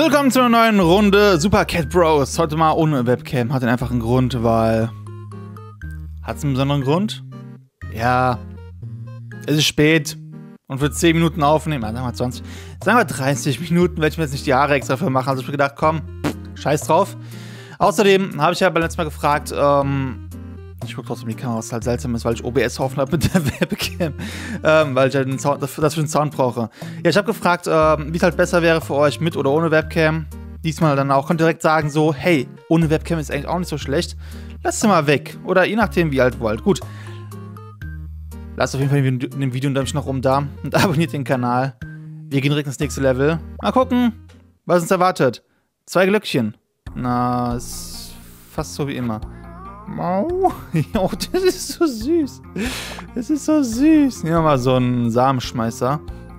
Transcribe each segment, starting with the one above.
Willkommen zu einer neuen Runde Super Cat Bros. Heute mal ohne Webcam. Hat den einfachen Grund, weil... Hat es einen besonderen Grund? Ja. Es ist spät. Und für 10 Minuten aufnehmen, sagen wir 20, sagen wir 30 Minuten, werde ich mir jetzt nicht die Haare extra für machen. Also ich habe gedacht, komm, scheiß drauf. Außerdem habe ich ja beim letzten Mal gefragt, ich gucke trotzdem die Kamera, was halt seltsam ist, weil ich OBS offen habe mit der Webcam. Weil ich halt den Sound, dafür einen Sound brauche. Ja, ich habe gefragt, wie es halt besser wäre für euch mit oder ohne Webcam. Diesmal dann auch. Könnt ihr direkt sagen so, hey, ohne Webcam ist eigentlich auch nicht so schlecht. Lasst sie mal weg. Oder je nachdem, wie alt wollt. Gut. Lasst auf jeden Fall in dem Video ein Däumchen nach oben da und abonniert den Kanal. Wir gehen direkt ins nächste Level. Mal gucken, was uns erwartet. 2 Glöckchen. Na, ist fast so wie immer. Oh, das ist so süß. Das ist so süß. Nehmen wir mal so einen Samenschmeißer.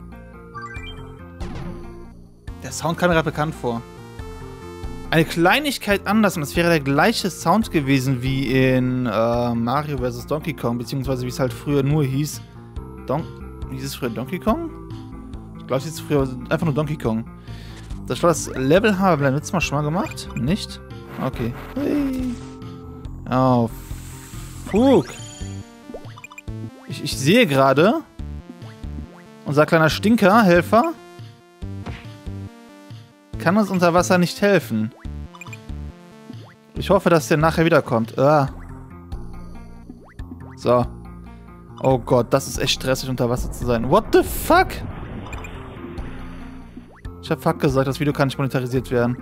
Der Sound kam mir gerade bekannt vor. Eine Kleinigkeit anders und es wäre der gleiche Sound gewesen wie in Mario vs. Donkey Kong, beziehungsweise wie es halt früher nur hieß. Hieß es früher Donkey Kong? Ich glaube, es hieß früher einfach nur Donkey Kong. Das war das Level, haben wir beim letzten Mal schon mal gemacht? Nicht? Okay. Hey. Oh, Fug. Ich sehe gerade, unser kleiner Stinker-Helfer kann uns unter Wasser nicht helfen. Ich hoffe, dass der nachher wiederkommt. So. Oh Gott, das ist echt stressig, unter Wasser zu sein. What the fuck? Ich hab fuck gesagt, das Video kann nicht monetarisiert werden.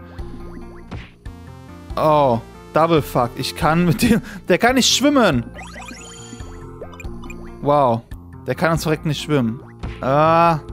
Oh, Double fuck. Ich kann mit dem... Der kann nicht schwimmen. Wow. Der kann uns direkt nicht schwimmen. Na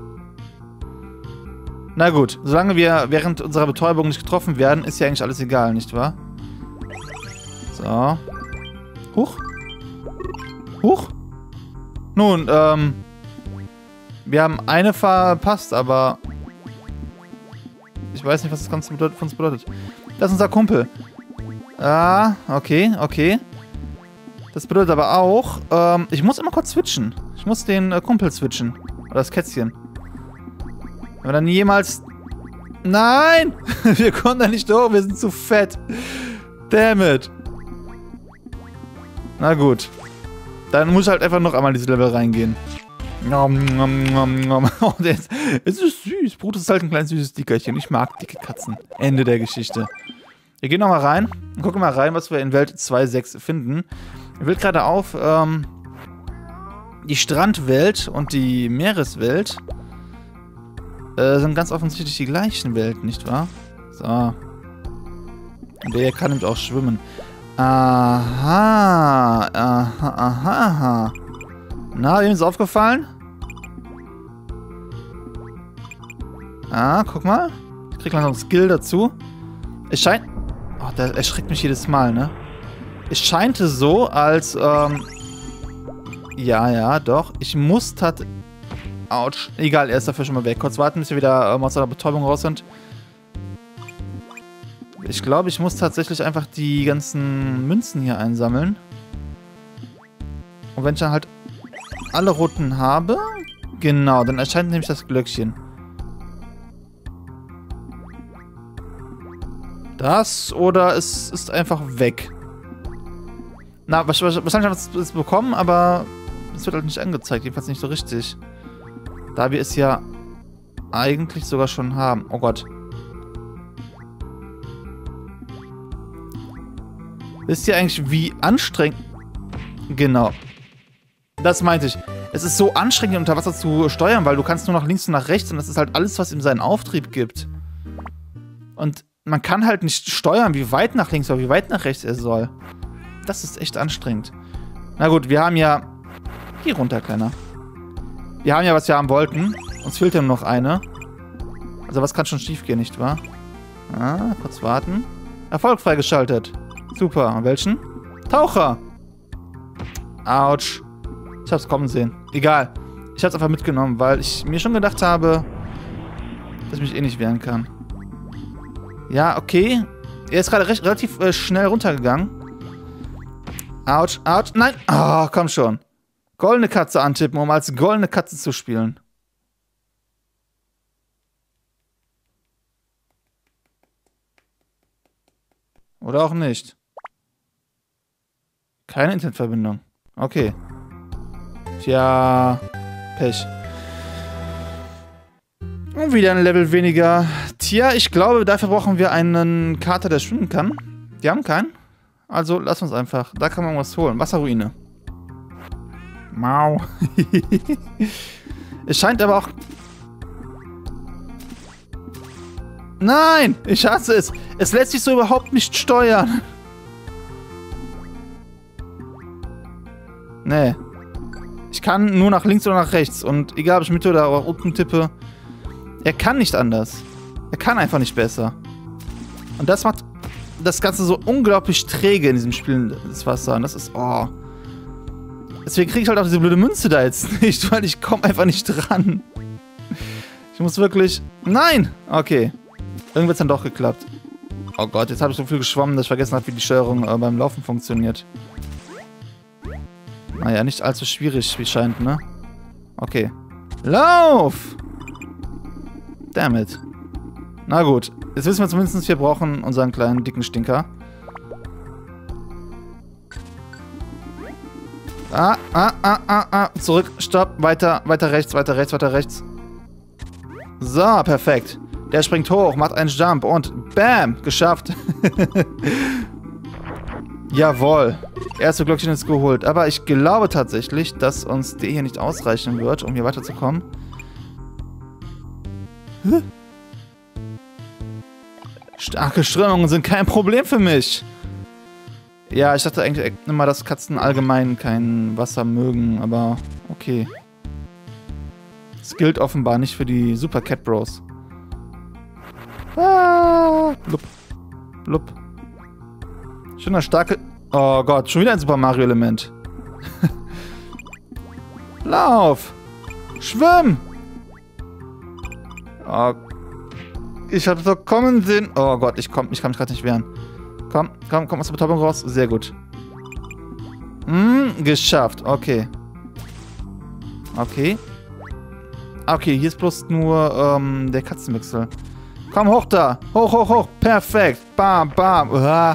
gut, solange wir während unserer Betäubung nicht getroffen werden, ist ja eigentlich alles egal, nicht wahr? So. Huch. Huch. Nun, wir haben eine verpasst, aber ich weiß nicht, was das Ganze für uns bedeutet. Das ist unser Kumpel. Okay, okay. Das bedeutet aber auch, ich muss immer kurz switchen. Ich muss den Kumpel switchen. Oder das Kätzchen. Wenn wir dann jemals... Nein! Wir kommen da nicht hoch, wir sind zu fett. Damn it. Na gut. Dann muss ich halt einfach noch einmal in dieses Level reingehen. Oh, es ist süß. Brutus ist halt ein kleines süßes Dickerchen. Ich mag dicke Katzen. Ende der Geschichte. Wir gehen nochmal rein und gucken mal rein, was wir in Welt 2.6 finden. Ich will gerade auf die Strandwelt und die Meereswelt sind ganz offensichtlich die gleichen Welten, nicht wahr? So. Und der kann nämlich auch schwimmen. Aha. Aha. Na, wem ist aufgefallen? Guck mal. Ich krieg langsam Skill dazu. Es scheint... Oh, der erschreckt mich jedes Mal, ne? Es scheinte so, als, ja, doch. Ich muss Autsch. Egal, er ist dafür schon mal weg. Kurz warten, bis wir wieder aus der Betäubung raus sind. Ich glaube, ich muss tatsächlich einfach die ganzen Münzen hier einsammeln. Und wenn ich dann halt alle roten habe... Genau, dann erscheint nämlich das Glöckchen. Das oder es ist einfach weg. Na, wahrscheinlich haben wir es bekommen, aber es wird halt nicht angezeigt. Jedenfalls nicht so richtig. Da wir es ja eigentlich sogar schon haben. Oh Gott. Wisst ihr eigentlich, wie anstrengend... Genau. Das meinte ich. Es ist so anstrengend, unter Wasser zu steuern, weil du kannst nur nach links und nach rechts und das ist halt alles, was ihm seinen Auftrieb gibt. Und man kann halt nicht steuern, wie weit nach links oder wie weit nach rechts er soll. Das ist echt anstrengend. Na gut, wir haben ja... Hier runter, Kleiner. Wir haben ja, was wir haben wollten. Uns fehlt ja nur noch eine. Also was kann schon schief gehen, nicht wahr? Kurz warten. Erfolg freigeschaltet. Super. Und welchen? Taucher. Autsch. Ich hab's kommen sehen. Egal. Ich hab's einfach mitgenommen, weil ich mir schon gedacht habe, dass ich mich eh nicht wehren kann. Ja, okay. Er ist gerade relativ schnell runtergegangen. Autsch, Autsch. Nein. Komm schon. Goldene Katze antippen, um als goldene Katze zu spielen. Oder auch nicht. Keine Internetverbindung. Okay. Tja, Pech. Und wieder ein Level weniger. Tja, ich glaube, dafür brauchen wir einen Kater, der schwimmen kann. Wir haben keinen. Also, lass uns einfach. Da kann man was holen. Wasserruine. Mau. Es scheint aber auch... Nein! Ich hasse es. Es lässt sich so überhaupt nicht steuern. Nee. Ich kann nur nach links oder nach rechts. Und egal, ob ich Mitte oder auch unten tippe. Er kann nicht anders. Er kann einfach nicht besser. Und das macht das Ganze so unglaublich träge in diesem Spiel, das Wasser. Und das ist... Oh. Deswegen kriege ich halt auch diese blöde Münze da jetzt nicht, weil ich komme einfach nicht dran. Ich muss wirklich... Nein! Okay. Irgendwie hat es dann doch geklappt. Oh Gott, jetzt habe ich so viel geschwommen, dass ich vergessen habe, wie die Steuerung beim Laufen funktioniert. Naja, nicht allzu schwierig, wie scheint, ne? Okay. Lauf! Dammit. Na gut. Jetzt wissen wir zumindest, wir brauchen unseren kleinen, dicken Stinker. Zurück, stopp, weiter, weiter rechts, weiter rechts, weiter rechts. So, perfekt. Der springt hoch, macht einen Jump und BAM! Geschafft. Jawohl. Erste Glöckchen ist geholt. Aber ich glaube tatsächlich, dass uns der hier nicht ausreichen wird, um hier weiterzukommen. Starke Strömungen sind kein Problem für mich. Ja, ich dachte eigentlich immer, dass Katzen allgemein kein Wasser mögen, aber okay. Das gilt offenbar nicht für die Super Cat Bros. Blub. Blub. Schöner starke... Oh Gott, schon wieder ein Super Mario Element. Lauf! Schwimm! Oh, ich hab so kommen sehen. Oh Gott, ich kann mich gerade nicht wehren. Komm aus der Betäubung raus. Sehr gut. Geschafft. Okay. Okay. Okay, hier ist bloß nur der Katzenwechsel. Komm, hoch da. Hoch, hoch, hoch. Perfekt. Bam, bam.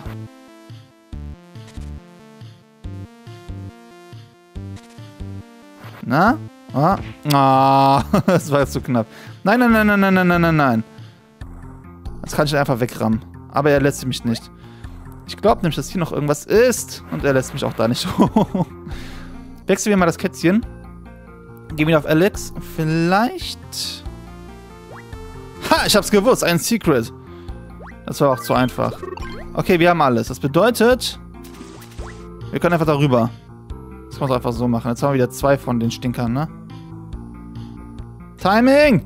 Na? Das war jetzt zu knapp. Nein, nein, nein, nein, nein, nein, nein, nein, nein. Das kann ich einfach wegrammen. Aber er lässt mich nicht. Ich glaube nämlich, dass hier noch irgendwas ist. Und er lässt mich auch da nicht hoch. Wechseln wir mal das Kätzchen. Gehen wir auf Alex. Vielleicht... Ha, ich hab's gewusst. Ein Secret. Das war auch zu einfach. Okay, wir haben alles. Das bedeutet... Wir können einfach darüber. Das kann man einfach so machen. Jetzt haben wir wieder 2 von den Stinkern, ne? Timing!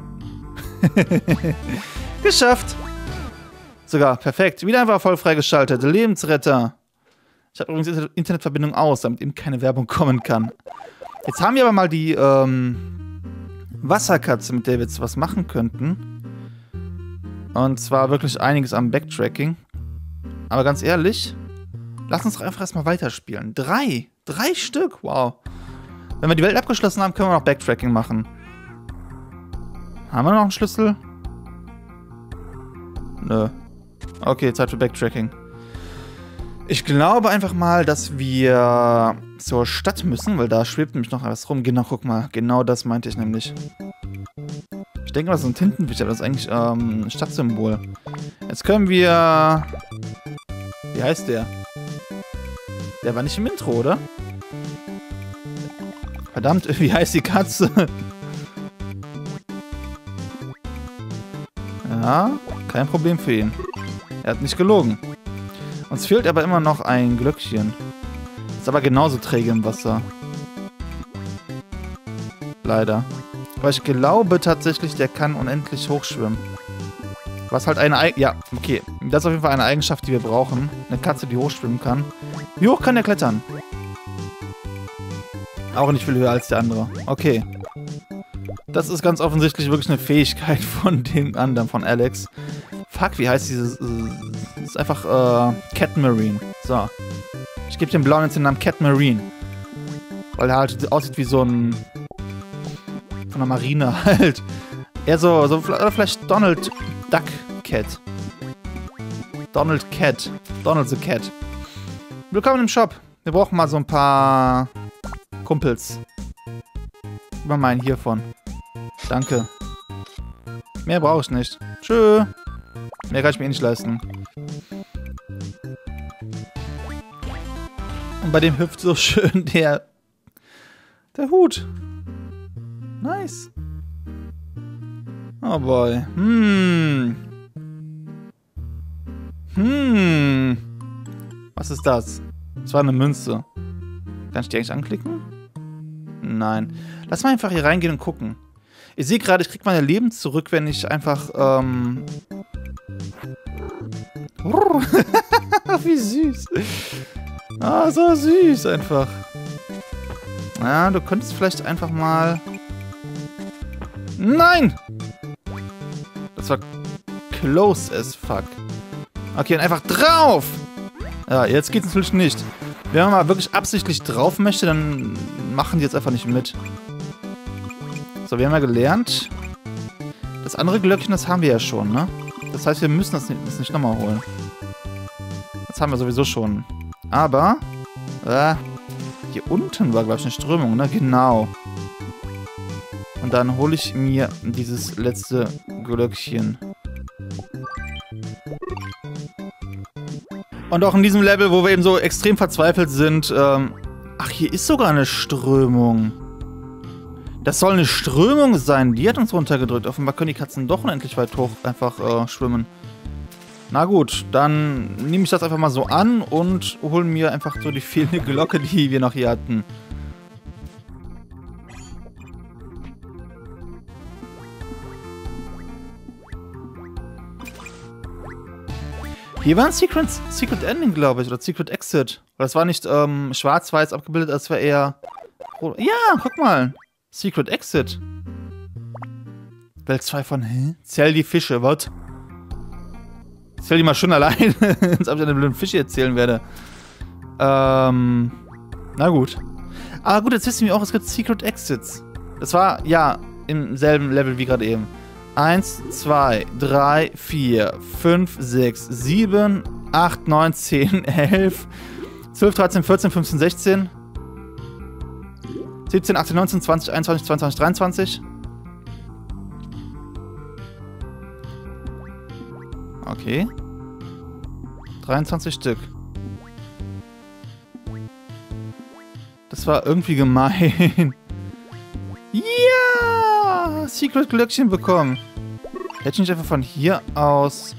Geschafft! Sogar, perfekt. Wieder einfach voll freigeschaltet. Lebensretter. Ich habe übrigens Internetverbindung aus, damit eben keine Werbung kommen kann. Jetzt haben wir aber mal die Wasserkatze, mit der wir jetzt was machen könnten. Und zwar wirklich einiges am Backtracking. Aber ganz ehrlich, lass uns doch einfach erstmal weiterspielen. 3 Stück, wow. Wenn wir die Welt abgeschlossen haben, können wir noch Backtracking machen. Haben wir noch einen Schlüssel? Nö. Okay, Zeit für Backtracking. Ich glaube einfach mal, dass wir zur Stadt müssen, weil da schwebt nämlich noch alles rum. Genau, guck mal. Genau das meinte ich nämlich. Ich denke mal, das ist ein Tintenfisch, aber das ist eigentlich ein Stadtsymbol. Jetzt können wir... Wie heißt der? Der war nicht im Intro, oder? Verdammt, wie heißt die Katze? Ja, kein Problem für ihn. Er hat nicht gelogen. Uns fehlt aber immer noch ein Glöckchen. Ist aber genauso träge im Wasser. Leider. Aber ich glaube tatsächlich, der kann unendlich hochschwimmen. Was halt eine... Ja, okay. Das ist auf jeden Fall eine Eigenschaft, die wir brauchen. Eine Katze, die hochschwimmen kann. Wie hoch kann der klettern? Auch nicht viel höher als der andere. Okay. Das ist ganz offensichtlich wirklich eine Fähigkeit von dem anderen, von Alex. Fuck, wie heißt dieses... Das ist einfach, Catmarine. So. Ich gebe dem Blauen jetzt den Namen Catmarine. Weil er halt aussieht wie so ein... Von der Marine halt. Eher so vielleicht Donald Duck Cat. Donald Cat. Donald the Cat. Willkommen im Shop. Wir brauchen mal so ein paar Kumpels. Gib mal meinen hiervon. Danke. Mehr brauche ich nicht. Tschö. Mehr kann ich mir eh nicht leisten. Und bei dem hüpft so schön der Hut. Nice. Oh boy. Was ist das? Das war eine Münze. Kann ich die eigentlich anklicken? Nein. Lass mal einfach hier reingehen und gucken. Ich sehe gerade, ich kriege meine Leben zurück, wenn ich einfach, wie süß. Ah, so süß einfach. Ja, du könntest vielleicht einfach mal... Nein! Das war close as fuck. Okay, und einfach drauf! Ja, jetzt geht's natürlich nicht. Wenn man mal wirklich absichtlich drauf möchte, dann machen die jetzt einfach nicht mit. So, wir haben ja gelernt. Das andere Glöckchen, das haben wir ja schon, ne? Das heißt, wir müssen das nicht nochmal holen. Das haben wir sowieso schon. Aber, hier unten war, glaube ich, eine Strömung, ne? Genau. Und dann hole ich mir dieses letzte Glöckchen. Und auch in diesem Level, wo wir eben so extrem verzweifelt sind, ach, hier ist sogar eine Strömung. Das soll eine Strömung sein. Die hat uns runtergedrückt. Offenbar können die Katzen doch unendlich weit hoch einfach schwimmen. Na gut, dann nehme ich das einfach mal so an und hole mir einfach so die fehlende Glocke, die wir noch hier hatten. Hier war ein Secret Ending, glaube ich, oder Secret Exit. Das war nicht schwarz-weiß abgebildet, das war eher... Ja, guck mal. Secret Exit. Welt 2 von, hä? Zähl die Fische, was? Zähl die mal schön allein, als ob ich eine blöden Fische erzählen werde. Na gut. Aber gut, jetzt wissen wir auch, es gibt Secret Exits. Das war, ja, im selben Level wie gerade eben. 1, 2, 3, 4, 5, 6, 7, 8, 9, 10, 11, 12, 13, 14, 15, 16, 17, 18, 19, 20, 21, 22, 23. Okay. 23 Stück. Das war irgendwie gemein. Ja! Secret Glöckchen bekommen. Hätte ich nicht einfach von hier aus...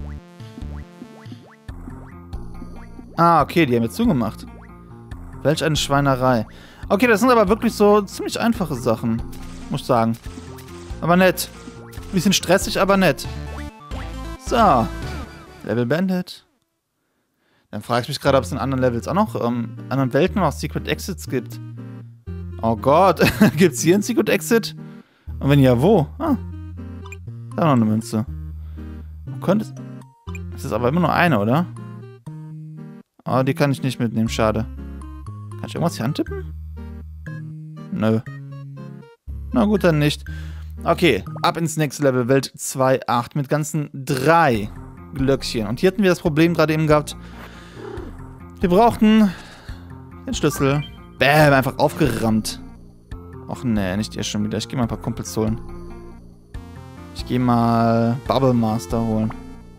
Ah, okay, die haben jetzt zugemacht. Welch eine Schweinerei. Okay, das sind aber wirklich so ziemlich einfache Sachen. Muss ich sagen. Aber nett. Ein bisschen stressig, aber nett. So. Level beendet. Dann frage ich mich gerade, ob es in anderen Levels auch noch, anderen Welten noch Secret Exits gibt. Oh Gott. Gibt es hier ein Secret Exit? Und wenn ja, wo? Ah. Da noch eine Münze. Könnte... Das ist aber immer nur eine, oder? Oh, die kann ich nicht mitnehmen. Schade. Kann ich irgendwas hier antippen? Nö. Na gut, dann nicht. Okay, ab ins nächste Level. Welt 2.8 mit ganzen 3 Glöckchen. Und hier hatten wir das Problem gerade eben gehabt. Wir brauchten den Schlüssel. Bäm, einfach aufgerammt. Och nee, nicht ihr schon wieder. Ich gehe mal ein paar Kumpels holen. Ich gehe mal Bubble Master holen.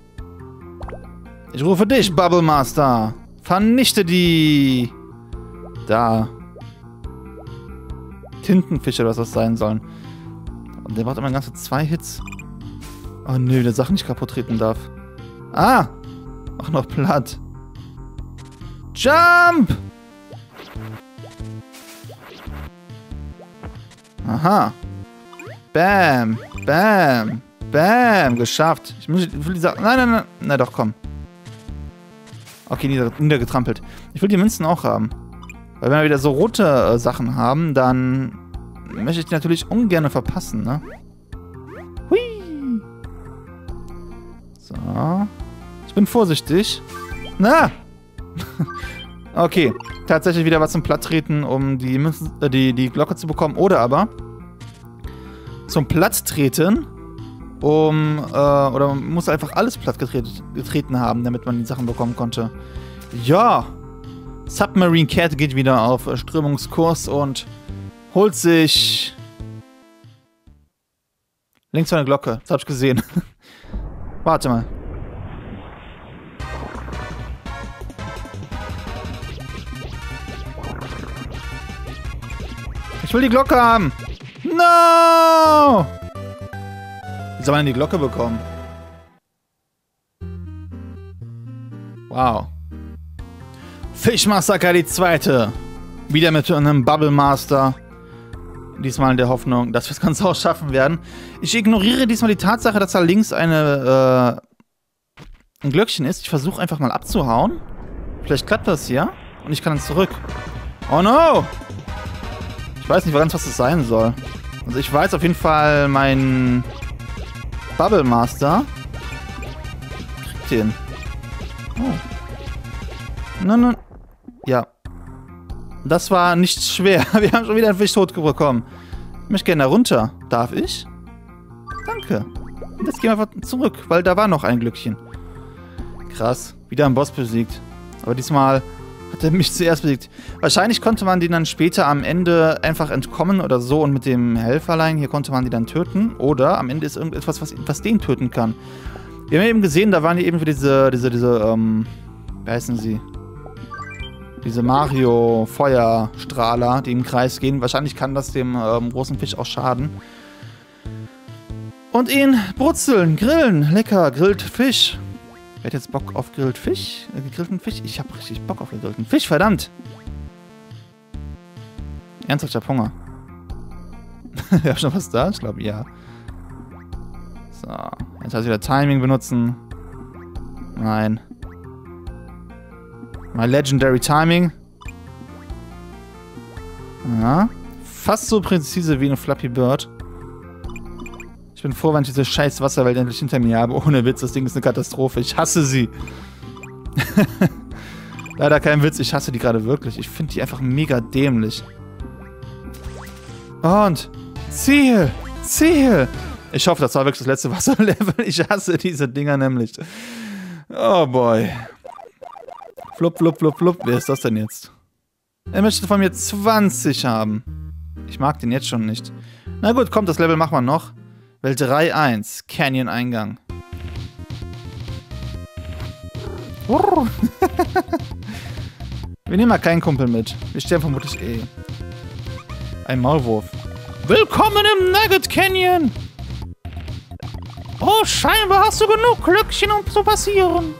Ich rufe dich, Bubble Master. Vernichte die. Da. Tintenfische oder was das sein sollen. Und der braucht immer ganze 2 Hits. Oh nö, der Sachen nicht kaputt treten darf. Ah! Ach, noch platt. Jump! Aha. Bam. Bam. Bam. Geschafft. Ich will die Sachen... Nein, nein, nein. Na doch, komm. Okay, niedergetrampelt. Ich will die Münzen auch haben. Weil wenn wir wieder so rote Sachen haben, dann möchte ich die natürlich ungern verpassen, ne? Hui. So. Ich bin vorsichtig. Na! Okay. Tatsächlich wieder was zum Platttreten, um die Münzen, die Glocke zu bekommen. Oder aber zum Platttreten oder man muss einfach alles platt getreten haben, damit man die Sachen bekommen konnte. Ja. Submarine Cat geht wieder auf Strömungskurs und holt sich links von der Glocke. Das hab ich gesehen. Warte mal. Ich will die Glocke haben. No! Wie soll man denn die Glocke bekommen? Wow. Fischmassaker die zweite. Wieder mit einem Bubble Master. Diesmal in der Hoffnung, dass wir das Ganze auch schaffen werden. Ich ignoriere diesmal die Tatsache, dass da links ein Glöckchen ist. Ich versuche einfach mal abzuhauen. Vielleicht klappt das hier. Und ich kann dann zurück. Oh no! Ich weiß nicht ganz, was das sein soll. Also ich weiß auf jeden Fall, mein Bubble Master kriegt den. Oh. Nein. Ja. Das war nicht schwer. Wir haben schon wieder einen Fisch tot bekommen. Ich möchte gerne da runter. Darf ich? Danke. Und jetzt gehen wir einfach zurück, weil da war noch ein Glückchen. Krass. Wieder ein Boss besiegt. Aber diesmal hat er mich zuerst besiegt. Wahrscheinlich konnte man den dann später am Ende einfach entkommen oder so und mit dem Helferlein hier konnte man die dann töten. Oder am Ende ist irgendetwas, was den töten kann. Wir haben ja eben gesehen, da waren die eben für diese, wie heißen sie? Diese Mario-Feuerstrahler, die im Kreis gehen. Wahrscheinlich kann das dem großen Fisch auch schaden. Und ihn brutzeln, grillen. Lecker, grillt Fisch. Wer hat jetzt Bock auf gegrillten Fisch? Ich hab richtig Bock auf gegrillten Fisch, verdammt. Ernsthaft, ich hab Hunger. Ja, schon was da? Ich glaube, ja. So, jetzt heißt wieder Timing benutzen. Nein. My Legendary Timing. Ja. Fast so präzise wie eine Flappy Bird. Ich bin froh, wenn ich diese scheiß Wasserwelt endlich hinter mir habe. Ohne Witz, das Ding ist eine Katastrophe. Ich hasse sie. Leider kein Witz, ich hasse die gerade wirklich. Ich finde die einfach mega dämlich. Und Ziel! Ziel! Ich hoffe, das war wirklich das letzte Wasserlevel. Ich hasse diese Dinger nämlich. Oh boy. Flupp, flupp, flupp, flupp. Wer ist das denn jetzt? Er möchte von mir 20 haben. Ich mag den jetzt schon nicht. Na gut, komm, das Level machen wir noch. Welt 3.1. Canyon-Eingang. Wir nehmen mal keinen Kumpel mit. Wir sterben vermutlich eh. Ein Maulwurf. Willkommen im Nugget Canyon! Oh, scheinbar hast du genug Glöckchen, um zu passieren.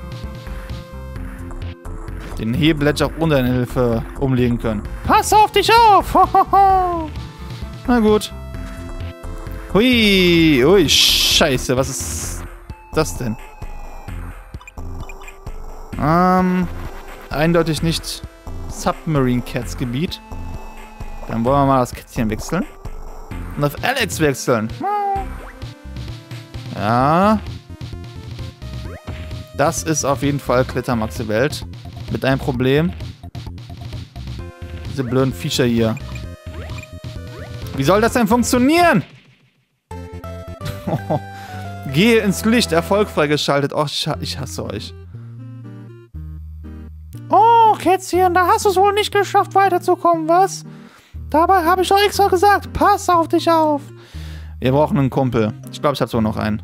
Den Hebel hätte ich auch ohne deine Hilfe umlegen können. Pass auf dich auf! Na gut. Hui, ui, scheiße, was ist das denn? Eindeutig nicht Submarine Cats Gebiet. Dann wollen wir mal das Kätzchen wechseln. Und auf Alex wechseln. Ja. Das ist auf jeden Fall Klettermaxe Welt. Mit einem Problem. Diese blöden Viecher hier. Wie soll das denn funktionieren? Gehe ins Licht. Erfolg freigeschaltet. Oh, ich hasse euch. Oh, Kätzchen, da hast du es wohl nicht geschafft, weiterzukommen, was? Dabei habe ich doch extra gesagt, pass auf dich auf. Wir brauchen einen Kumpel. Ich glaube, ich habe sogar noch einen.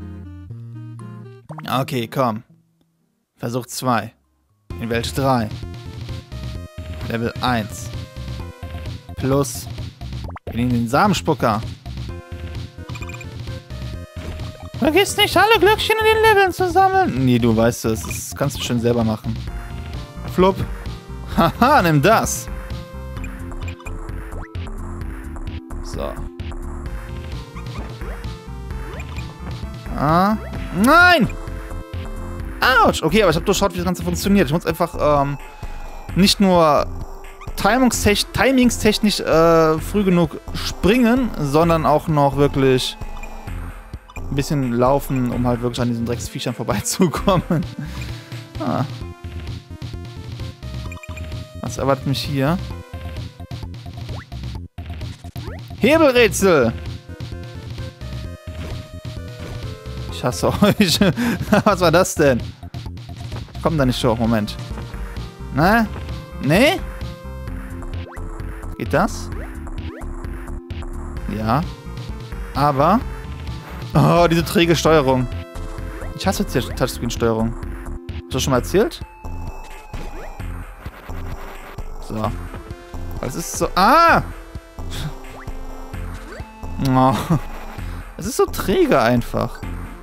Okay, komm. Versuch 2. In Welt 3. Level 1. Plus. Wir nehmen den Samenspucker. Vergiss nicht, alle Glöckchen in den Leveln zu sammeln. Nee, du weißt es. Das kannst du schön selber machen. Flupp. Haha, nimm das. So. Ah. Nein! Autsch! Okay, aber ich habe durchschaut, wie das Ganze funktioniert. Ich muss einfach nicht nur timingstechnisch früh genug springen, sondern auch noch wirklich ein bisschen laufen, um halt wirklich an diesen Drecksviechern vorbeizukommen. Ah. Was erwartet mich hier? hasse euch. Was war das denn? Kommt da nicht hoch, Moment. Ne? Nee? Geht das? Ja. Aber... Oh, diese träge Steuerung. Ich hasse jetzt die Touchscreen-Steuerung. Hast du das schon mal erzählt? So. Es ist so... Ah! Oh. Es ist so träge einfach.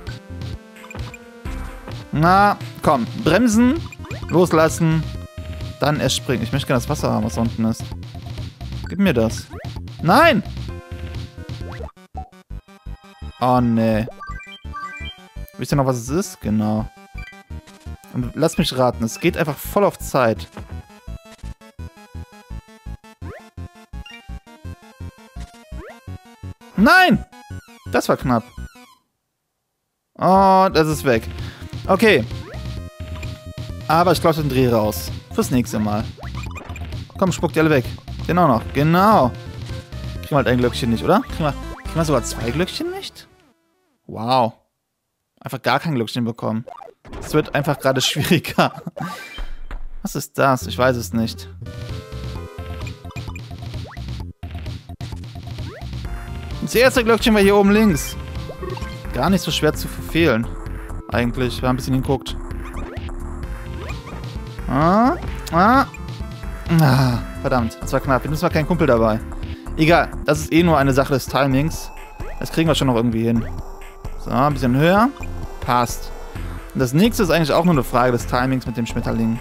Na, komm. Bremsen. Loslassen. Dann erst springen. Ich möchte gerne das Wasser haben, was unten ist. Gib mir das. Nein! Oh, nee. Wisst ihr noch, was es ist? Genau. Und lasst mich raten. Es geht einfach voll auf Zeit. Nein! Das war knapp. Oh, das ist weg. Okay. Aber ich glaube, den Dreh raus. Fürs nächste Mal. Komm, spuck die alle weg. Den auch noch. Genau. Kriegen wir halt ein Glöckchen nicht, oder? Kriegen wir sogar 2 Glöckchen nicht? Wow. Einfach gar kein Glöckchen bekommen. Es wird einfach gerade schwieriger. Was ist das? Ich weiß es nicht. Das erste Glöckchen war hier oben links. Gar nicht so schwer zu verfehlen. Eigentlich. Wir haben ein bisschen hinguckt. Verdammt, das war knapp. Jetzt war kein Kumpel dabei. Egal, das ist eh nur eine Sache des Timings. Das kriegen wir schon noch irgendwie hin. So, ein bisschen höher. Passt. Und das nächste ist eigentlich auch nur eine Frage des Timings mit dem Schmetterling.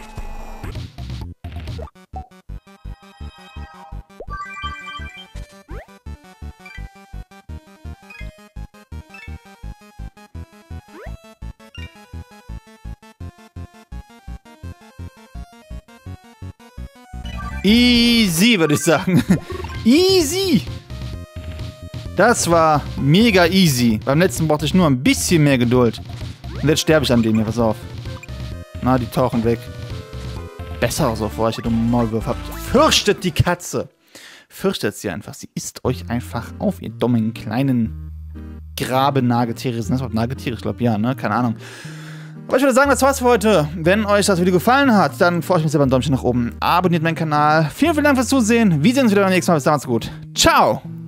Easy, würde ich sagen. Easy. Das war mega easy. Beim letzten brauchte ich nur ein bisschen mehr Geduld. Und jetzt sterbe ich an dem hier, pass auf. Na, die tauchen weg. Besser auch so vor euch, ihr dummen Maulwurf habt. Fürchtet die Katze. Fürchtet sie einfach. Sie isst euch einfach auf, ihr dummen kleinen Grabenagetiere. Sind das überhaupt Nagetiere? Ich glaube ja, ne? Keine Ahnung. Aber ich würde sagen, das war's für heute. Wenn euch das Video gefallen hat, dann freue ich mich selber ein Däumchen nach oben. Abonniert meinen Kanal. Vielen, vielen Dank fürs Zusehen. Wir sehen uns wieder beim nächsten Mal. Bis dann, macht's gut. Ciao!